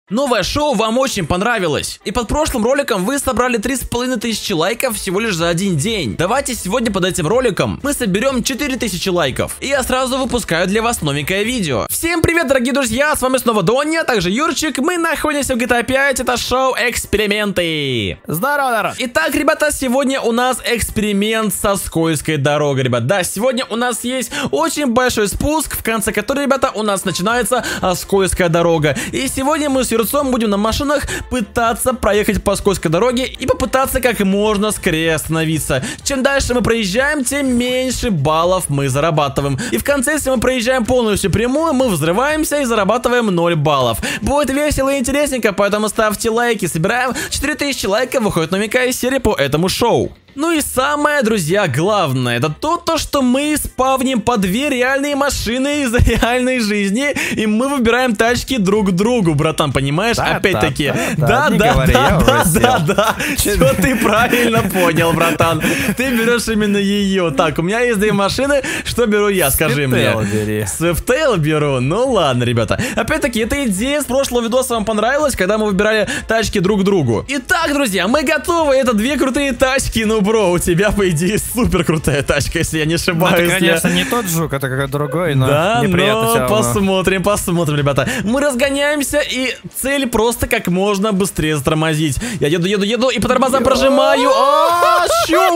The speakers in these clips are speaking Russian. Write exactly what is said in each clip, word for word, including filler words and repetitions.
Новое шоу вам очень понравилось. И под прошлым роликом вы собрали три с половиной тысячи лайков всего лишь за один день. Давайте сегодня под этим роликом мы соберем четыре тысячи лайков. И я сразу выпускаю для вас новенькое видео. Всем привет, дорогие друзья, с вами снова Донни, а также Юрчик. Мы находимся в джи ти эй пять, это шоу Эксперименты. Здорово, народ. Итак, ребята, сегодня у нас эксперимент со скользкой дорогой, ребят. Да, сегодня у нас есть очень большой спуск, в конце которого, ребята, у нас начинается а, скользкая дорога. И сегодня мы с Юрцом будем на машинах пытаться проехать по скользкой дороге и попытаться как можно скорее остановиться. Чем дальше мы проезжаем, тем меньше баллов мы зарабатываем. И в конце, если мы проезжаем полностью прямую, мы взрываемся и зарабатываем ноль баллов. Будет весело и интересненько, поэтому ставьте лайки. Собираем четыре тысячи лайков, выходит новенькая серия по этому шоу. Ну и самое, друзья, главное, это то, то, что мы спавним по две реальные машины из реальной жизни, и мы выбираем тачки друг другу, братан, понимаешь? Да, опять-таки. да, Да, да, говори, да, да, да, да, да. Все ты правильно понял, братан. Ты берешь именно ее. Так, у меня есть две машины, что беру я, скажи мне. Бери. Свифтейл беру? Ну ладно, ребята. Опять-таки, эта идея с прошлого видоса вам понравилась, когда мы выбирали тачки друг другу. Итак, друзья, мы готовы. Это две крутые тачки, ну, бро, у тебя, по идее, супер крутая тачка, если я не ошибаюсь. Ну, это, конечно, не тот жук, это какой-то другой, но да, неприятно но все равно. посмотрим, посмотрим, ребята. Мы разгоняемся, и цель просто как можно быстрее затормозить. Я еду, еду, еду, и по тормозам прожимаю. А, чё?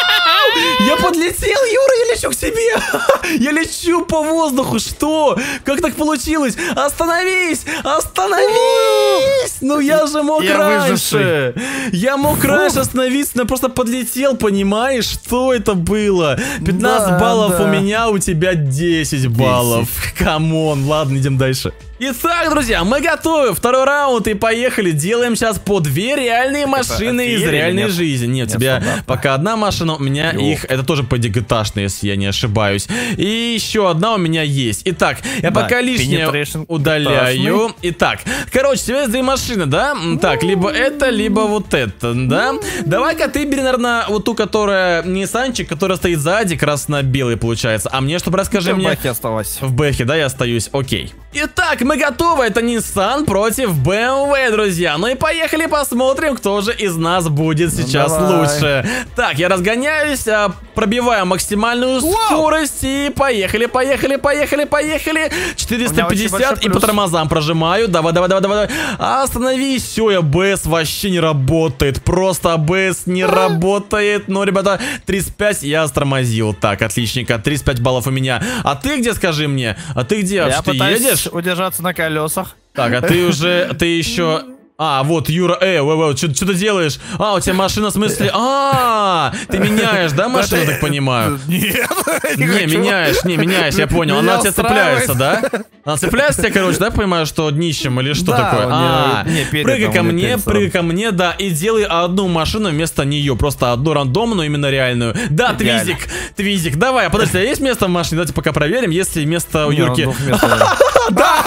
Я подлетел, Юра, я лечу к тебе. Я лечу по воздуху, что? Как так получилось? Остановись, остановись. Ну я же мог Я раньше. Я мог раньше остановиться, но просто подлетел, понимаешь, что это было? пятнадцать Да, баллов да. у меня, у тебя десять баллов. Камон, ладно, идем дальше. Итак, друзья, мы готовы. Второй раунд и поехали. Делаем сейчас по две реальные машины из офигели, реальной нет? жизни. Нет, у Нет, тебя стандартно. пока одна машина, у меня Ёп. их, это тоже по джи ти эй-шные, если я не ошибаюсь. И еще одна у меня есть. Итак, я Да, пока лишнее penetration удаляю. Итак, короче, у тебя есть две машины, да? Так, либо это, либо вот это, да? Давай-ка ты бери, наверное, вот ту, которая Ниссанчик, которая стоит сзади, красно-белый получается. А мне, чтобы расскажи Ты в мне... баке осталось. В бэхе, да, я остаюсь, окей. Итак, мы готовы, это Nissan против бэ эм вэ, друзья. Ну и поехали посмотрим, кто же из нас будет сейчас давай. лучше. Так, я разгоняюсь, а, пробиваю максимальную Вау! скорость и поехали, поехали, поехали, поехали. четыреста пятьдесят и по плюс. тормозам прожимаю. Давай, давай, давай, давай. Остановись, все, а бэ эс вообще не работает. Просто а бэ эс не работает. Ну, ребята, тридцать пять я стормозил. Так, отличненько, тридцать пять баллов у меня. А ты где, скажи мне? А ты где? Я Ты пытаюсь едешь? удержаться на колесах. Так, а ты уже, ты еще... А, вот, Юра, э, что ты делаешь? А, у тебя машина, в смысле... А, ты меняешь, да, машину, так понимаю? Нет, Не, меняешь, не, меняешь, я понял. Она Меня у тебя устраивает. цепляется, да? Она цепляется тебе, короче, да, понимаю, что днищем или что Да, такое? у нее- А, не, перед прыгай там ко у нее мне, перед прыгай сразу. ко мне, да, и делай одну машину вместо нее. Просто одну рандомную, именно реальную. Да, Идеально. Твизик, Твизик, давай, подожди, а есть место в машине? Давайте пока проверим, если место у Не, он Юрки... двухместный. Да!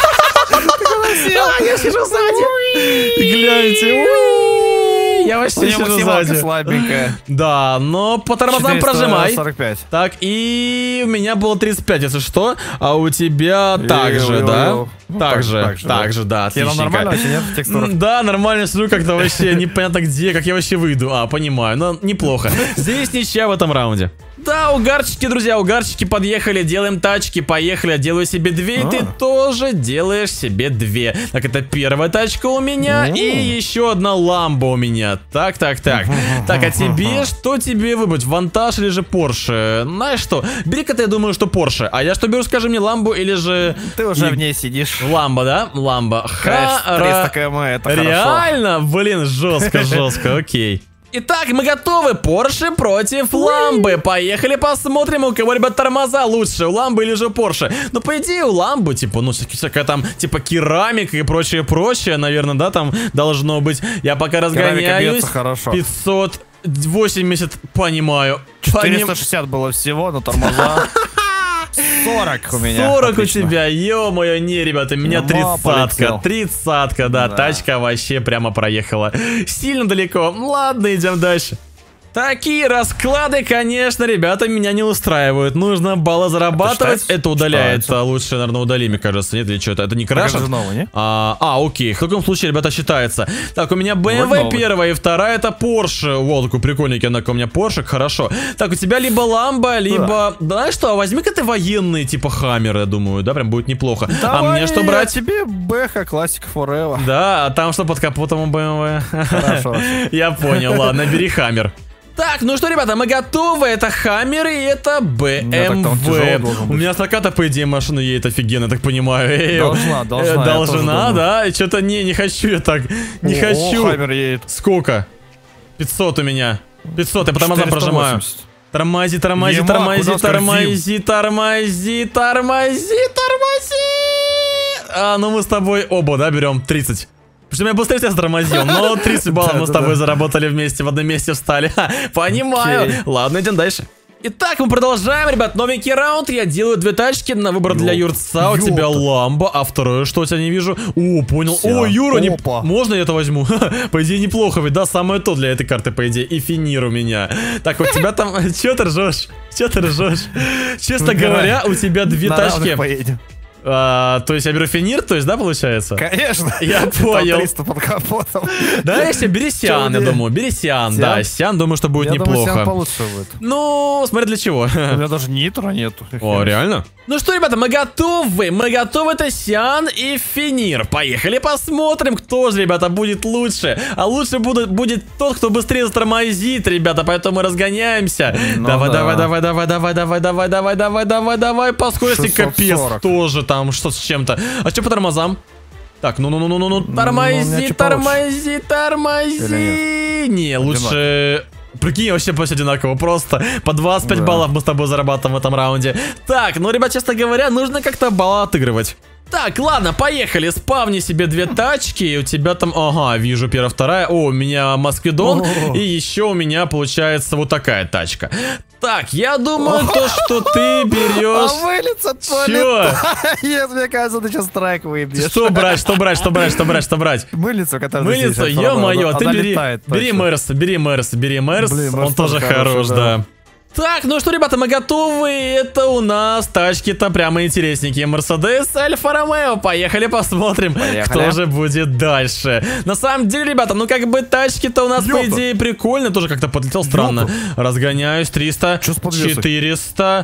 А, я сижу сзади! Гляньте! Уи! Я У вообще нее сижу максималка сзади. слабенькая. Да, но по тормозам прожимай. сорок пять. Так, и у меня было тридцать пять, если что. А у тебя также, Йо-йо-йо. да? Ну, Так же, так же, так же, да, Тебе отличненько. нормально вообще, нет, в текстурах? М, Да, нормально, сижу как-то вообще непонятно где, как я вообще выйду. А, понимаю, но неплохо. Здесь ничья в этом раунде. Да, угарчики, друзья, угарчики подъехали, делаем тачки, поехали, я делаю себе две, и ты А. тоже делаешь себе две. Так, это первая тачка у меня, О. и еще одна ламба у меня. Так, так, так. Так, а тебе, что тебе выбрать, Вантаж или же Порше? Знаешь что, бери-ка ты, я думаю, что Порше. А я что беру, скажи мне, ламбу или же... Ты уже Не- в ней сидишь. Ламба, да? Ламба. Конечно, Ха-ра. триста километров, это хорошо. Реально? Блин, жестко, жестко, окей. Итак, мы готовы. Порше против Ламбы. Поехали посмотрим, у кого, ребят, тормоза лучше, у Ламбы или же Порше. Ну, по идее, у Ламбы, типа, ну, всякая, всякая там, типа, керамика и прочее-прочее, наверное, да, там должно быть. Я пока Керамика разгоняюсь. бьется хорошо. пятьсот восемьдесят, понимаю. Поним- четыреста шестьдесят было всего, но тормоза. сорок у меня. сорок Отлично. у тебя, ё-моё, не, ребята, у меня Ну, тридцатка, полетел. тридцатка, да, Да. тачка вообще прямо проехала сильно далеко. Ладно, идем дальше. Такие расклады, конечно, ребята, меня не устраивают. Нужно баллы зарабатывать. Это, это удаляет. Считается. Лучше, наверное, удали, мне кажется. Нет, или что-то. Это не крашит? А, а, окей. В таком случае, ребята, считается. Так, у меня бэ эм вэ первая и вторая это Porsche. Вот, такой прикольненький, однако, у меня Porsche. Хорошо. Так, у тебя либо Ламбо, либо... Да. Знаешь что, возьми-ка ты военные, типа Хаммер, я думаю. Да, прям будет неплохо. Давай, а мне что брать? Тебе Бэха, классика Forever. Да, а там что под капотом у бэ эм вэ? Хорошо. Я понял, ладно, бери Хаммер. Так, ну что, ребята, мы готовы. Это Хаммер и это бэ эм вэ. У меня стаката, по идее, машина едет офигенно, так понимаю. Должна, должна. Должна, да? Что-то не, не хочу я так. Не О, хочу. Хаммер едет. Сколько? пятьсот у меня. пятьсот, я по тормозам прожимаю. Тормози, тормози, тормози, тормози, тормози, тормози, тормози. А, ну мы с тобой оба, да, берем тридцать. Потому что меня быстрее сейчас тормозил, но тридцать баллов мы с тобой заработали вместе, в одном месте встали. Понимаю. Ладно, идем дальше. Итак, мы продолжаем, ребят, новенький раунд. Я делаю две тачки на выбор для Юрца. У тебя Ламбо, а второе, что у тебя не вижу? О, понял. О, Юра, не... можно я это возьму? По идее, неплохо ведь, да? Самое то для этой карты, по идее. И Финир у меня. Так, у тебя там... Че ты ржешь? Че ты ржешь? Честно говоря, у тебя две тачки. А, то есть я беру Финир, то есть, да, получается? Конечно. Я понял. триста под капотом. Да, если бери Сиан, я думаю. Бери Сиан, да. Сиан, думаю, что будет неплохо. Сиан получше будет. Ну, смотри для чего. У меня даже нитро нету. О, реально? Ну что, ребята, мы готовы. Мы готовы, это Сиан и Финир. Поехали посмотрим, кто же, ребята, будет лучше. А лучше будет, будет тот, кто быстрее затормозит, ребята, поэтому мы разгоняемся. Давай, давай, давай, давай, давай, давай, давай, давай, давай, давай, давай, по скорости капец тоже. Там что с чем-то. А что по тормозам? Так, ну-ну-ну-ну-ну, тормози, тормози, тормози. Не, лучше... Прикинь, вообще почти одинаково, просто по двадцать пять баллов мы с тобой зарабатываем в этом раунде. Так, ну, ребят, честно говоря, нужно как-то баллы отыгрывать. Так, ладно, поехали, спавни себе две тачки, у тебя там, ага, вижу, первая, вторая, о, у меня Москвидон, и еще у меня получается вот такая тачка. Так, я думаю, то, что ты берешь... А вылиться то Нет, мне кажется, ты сейчас страйк выбьешь. Что брать, что брать, что брать, что брать, что брать? Мыльницу, которая... Мыльницу, ё-моё, ты бери, бери Мерс, бери Мерс, бери Мерс, он тоже хорош, да. Так, ну что, ребята, мы готовы. Это у нас тачки-то прямо интересненькие. Мерседес, Альфа Ромео. Поехали посмотрим, Поехали. кто же будет дальше. На самом деле, ребята, ну как бы тачки-то у нас, Ёпта. по идее, прикольно. Тоже как-то подлетел странно. Ёпта. Разгоняюсь. триста, четыреста,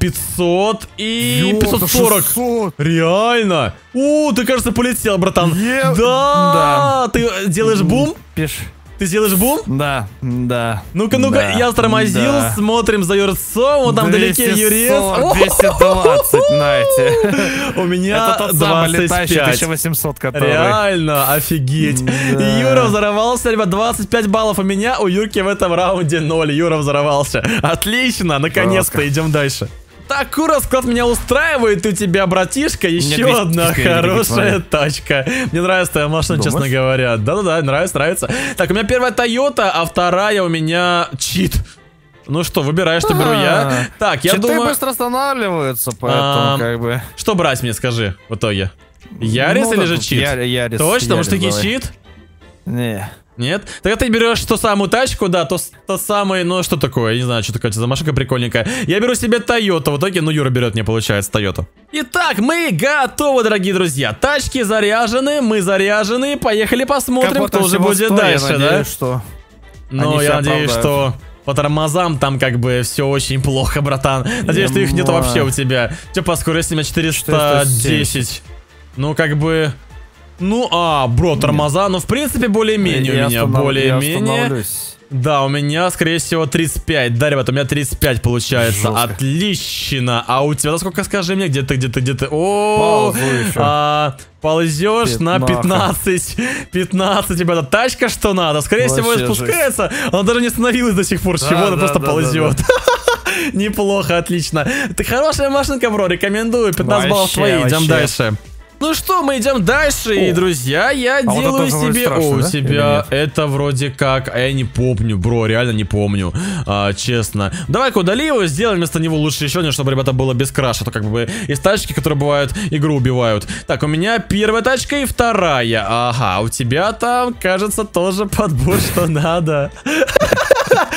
пятьсот и Ёпта, пятьсот сорок. шестьсот. Реально. О, ты, кажется, полетел, братан. Е... Да. да. Ты делаешь бум? Пиш. Ты сделаешь бум? Да, да. Ну-ка, ну-ка, да, я стормозил, да. смотрим за Юрцом, вот там вдалеке Юрец. двести двадцать, Нати. У меня это тот двадцать пять. тысяча восемьсот, который... Реально, офигеть. Да. Юра взорвался, ребят, двадцать пять баллов у меня, у Юрки в этом раунде ноль. Юра взорвался. Отлично, наконец-то, идем дальше. Такой расклад меня устраивает у тебя, братишка. Еще одна хорошая тачка. Мне нравится твоя машина, Думаешь? честно говоря. Да-да-да, нравится, нравится. Так, у меня первая Toyota, а вторая у меня чит. Ну что, выбираешь, что беру я. Так, я думаю... Читы быстро останавливаются, поэтому как бы... Что брать мне, скажи, в итоге? Ярис или же чит? Ярис. Точно, может таки чит? Не. Нет? Тогда ты берешь ту самую тачку, да, то, то самое, ну что такое, я не знаю, что такое за машинка прикольненькая. Я беру себе Toyota, в итоге, ну Юра берет, мне получается, Toyota. Итак, мы готовы, дорогие друзья. Тачки заряжены, мы заряжены, поехали посмотрим, Капота кто же будет сто, дальше, я надеюсь, да? Что ну, я надеюсь, что... По тормозам там как бы все очень плохо, братан. Надеюсь, что их нету вообще у тебя. Че по скорости у меня четыреста десять. Ну, как бы... Ну, а, бро, тормоза, Нет. ну, в принципе, более-менее у меня, более-менее. Да, у меня, скорее всего, тридцать пять. Да, ребят, у меня тридцать пять получается. Жестко. Отлично. А у тебя сколько, скажи мне, где ты, где ты, где ты? О, а, ползешь на пятнадцать. пятнадцать, ребята, тачка что надо. Скорее Вообще всего, спускается. Жесть. Она даже не остановилась до сих пор. Да, чего? Она да, просто да, ползет. Да, да. Неплохо, отлично. Ты хорошая машинка, бро, рекомендую. пятнадцать баллов твои, идем дальше. Ну что, мы идем дальше, О. и, друзья, я а делаю вот себе... Страшно, О, у да? тебя это вроде как... А я не помню, бро, реально не помню, а, честно. Давай-ка удали его, сделаем вместо него лучше еще один, чтобы, ребята, было без краша. То как бы из тачки, которые бывают, игру убивают. Так, у меня первая тачка и вторая. Ага, у тебя там, кажется, тоже подбор, что надо.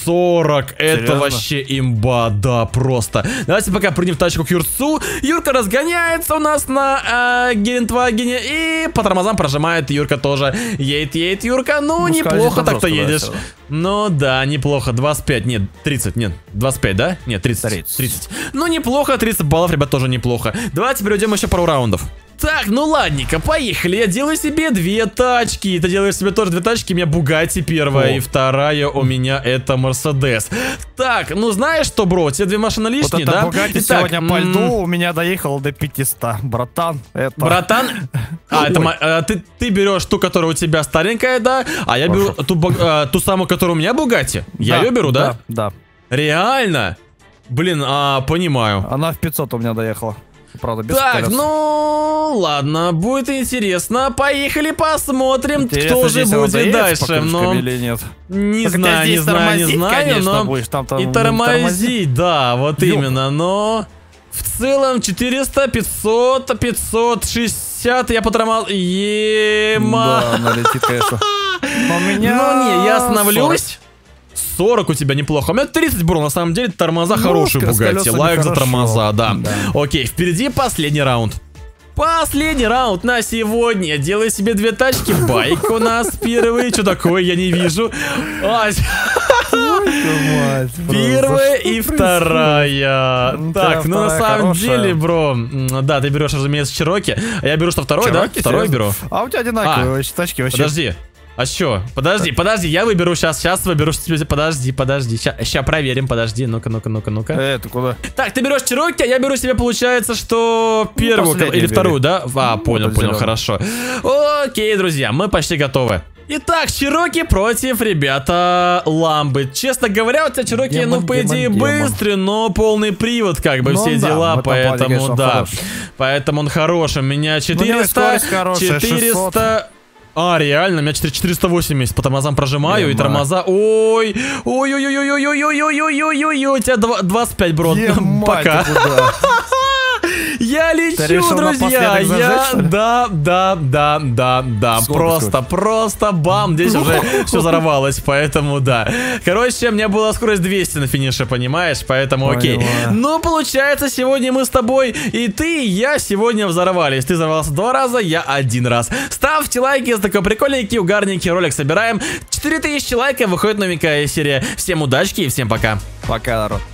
сорок. Это Серьезно? вообще имба, да, просто. Давайте пока прыгнем в тачку к Юрцу. Юрка разгоняется у нас на э, Гелендвагене. И по тормозам прожимает. Юрка тоже едет, едет, Юрка. Ну, Ну, неплохо так-то жестко, едешь. да, Ну, да, неплохо. двадцать пять, нет, тридцать, нет, двадцать пять, да? Нет, тридцать. тридцать. тридцать. Ну, неплохо, тридцать баллов, ребят, тоже неплохо. Давайте перейдем еще пару раундов. Так, ну ладненько, поехали. Я делаю себе две тачки. Ты делаешь себе тоже две тачки. У меня Бугатти первая, О. и вторая у меня это Мерседес. Так, ну знаешь что, бро, тебе две машины Вот лишние, это да? Бугатти Итак, сегодня по м, льду у меня доехал до пятисот. Братан, это... Братан, а, это, Ой. мо- а, ты, ты берешь ту, которая у тебя старенькая, да? А я беру ту, бу- а, ту самую, которая у меня Бугатти. Я ее беру, да? Да, да. Реально? Блин, а, понимаю. Она в пятьсот у меня доехала. Правда, без Так, колес. ну ладно, будет интересно. Поехали посмотрим, Интересно, кто же здесь она будет доедет по дальше. крышкам Но или нет? не Только знаю, не здесь знаю, не тормозить, знаю, конечно, но будешь, там, там и будем тормозить, да, вот Ёп. именно. Но в целом четыреста, пятьсот, пятьсот шестьдесят я потормал. Ема. Да, она летит, конечно. Но у меня... Ну не, я сорок. остановлюсь. сорок у тебя неплохо. У меня тридцать, бро, на самом деле тормоза Ну, хорошие с Бугатти. колесами Лайк за хорошо. тормоза, да. Да. Окей, впереди последний раунд. Последний раунд на сегодня. Делаю себе две тачки. Байк у нас первый. Что такое? Я не вижу. А, Мать, бро, первая за что и происходит? вторая. Ну, Так, да, ну на вторая самом хорошая. деле, бро, м, да, ты берешь, разумеется, Чироки. А я беру что, второй, да? Чироки, Второй серьезно? беру. А у тебя одинаковые вообще тачки вообще. Подожди. А чё? Подожди, подожди, я выберу сейчас, сейчас выберу. Подожди, подожди. Сейчас проверим, подожди. Ну-ка, ну-ка, ну-ка, ну-ка. Э, ты куда? Так, ты берешь Чироки, а я беру себе, получается, что первую последнюю или бери. вторую, да? А, Ну, понял, вот понял, зелёную. хорошо. Окей, друзья, мы почти готовы. Итак, Чироки против, ребята, Ламбы. Честно говоря, у тебя Чироки, Демон, ну, по идее, демон, демон. быстрый, но полный привод, как бы, Ну все да, дела, в этом плане, поэтому, конечно, он да. хороший. Поэтому он хороший. У меня него четыреста, скорость хорошая, четыреста... А, реально, у меня четыреста восемьдесят по тормозам прожимаю, и Ема. тормоза... Ой, ой-ой-ой-ой-ой-ой-ой-ой-ой-ой-ой, у тебя два- двадцать пять, бро, Е-мать, пока. ты куда? Я лечу, решил друзья, напоследок зажечь, я, что ли? да, да, да, да, да, Сколько, просто, сколько? просто бам, здесь уже все взорвалось, поэтому да. Короче, у меня была скорость двести на финише, понимаешь, поэтому окей. Понимаю. Ну, получается, сегодня мы с тобой, и ты, и я сегодня взорвались. Ты взорвался два раза, я один раз. Ставьте лайки за такой прикольненький, угарненький ролик собираем. четыре тысячи лайков, выходит новенькая серия. Всем удачки и всем пока. Пока, народ.